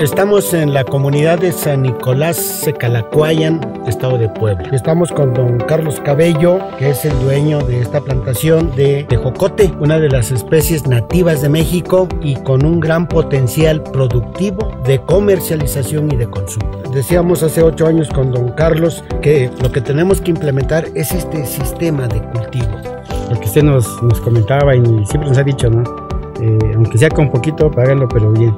Estamos en la comunidad de San Nicolás Secalacuayan, estado de Puebla. Estamos con don Carlos Cabello, que es el dueño de esta plantación de tejocote, una de las especies nativas de México y con un gran potencial productivo de comercialización y de consumo. Decíamos hace 8 años con don Carlos que lo que tenemos que implementar es este sistema de cultivo. Lo que usted nos comentaba y siempre nos ha dicho, ¿no? Aunque sea con poquito, págalo, pero bien.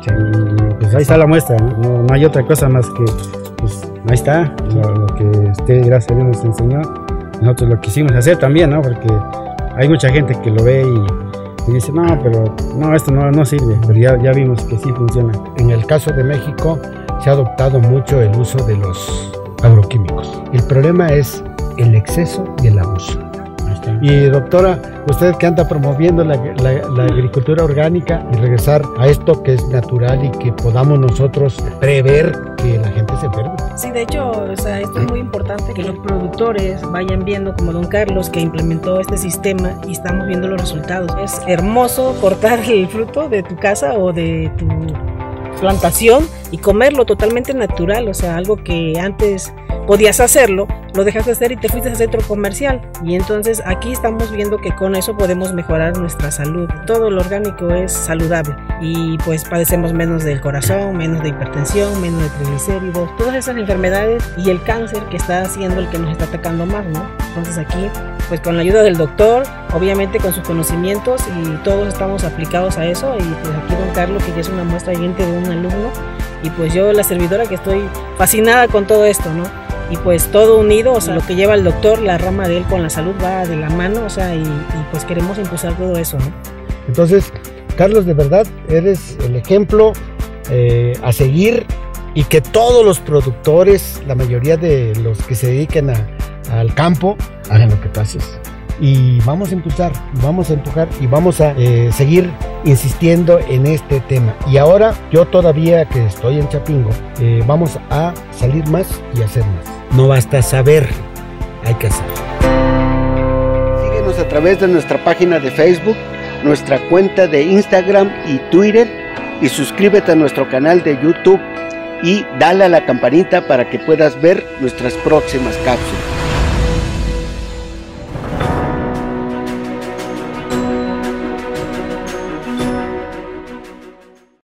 Pues ahí está la muestra, ¿no? No hay otra cosa más que, pues ahí está, lo que usted, gracias a Dios, nos enseñó. Nosotros lo quisimos hacer también, ¿no? Porque hay mucha gente que lo ve y dice, no, pero no, esto no sirve, pero ya vimos que sí funciona. En el caso de México se ha adoptado mucho el uso de los agroquímicos. El problema es el exceso y el abuso. Y doctora, usted que anda promoviendo la agricultura orgánica y regresar a esto que es natural y que podamos nosotros prever que la gente se enferme. Sí, de hecho, esto es muy importante que los productores vayan viendo, como don Carlos, que implementó este sistema y estamos viendo los resultados. Es hermoso cortar el fruto de tu casa o de tu plantación y comerlo totalmente natural, o sea, algo que antes podías hacerlo, lo dejaste de hacer y te fuiste al centro comercial. Y entonces aquí estamos viendo que con eso podemos mejorar nuestra salud. Todo lo orgánico es saludable y pues padecemos menos del corazón, menos de hipertensión, menos de triglicéridos, todas esas enfermedades y el cáncer que está siendo el que nos está atacando más, ¿no? Entonces aquí, pues con la ayuda del doctor, obviamente con sus conocimientos y todos estamos aplicados a eso, y pues aquí don Carlos, que ya es una muestra viviente de un alumno, y pues yo la servidora que estoy fascinada con todo esto, ¿no? Y pues todo unido, o sea, lo que lleva el doctor, la rama de él con la salud va de la mano, o sea, y pues queremos impulsar todo eso, ¿no? Entonces, Carlos, de verdad, eres el ejemplo a seguir, y que todos los productores, la mayoría de los que se dediquen al campo, hagan lo que tú haces. Y vamos a impulsar, vamos a empujar y vamos a seguir insistiendo en este tema. Y ahora, yo todavía que estoy en Chapingo, vamos a salir más y hacer más. No basta saber, hay que hacer. Síguenos a través de nuestra página de Facebook, nuestra cuenta de Instagram y Twitter, y suscríbete a nuestro canal de YouTube y dale a la campanita para que puedas ver nuestras próximas cápsulas.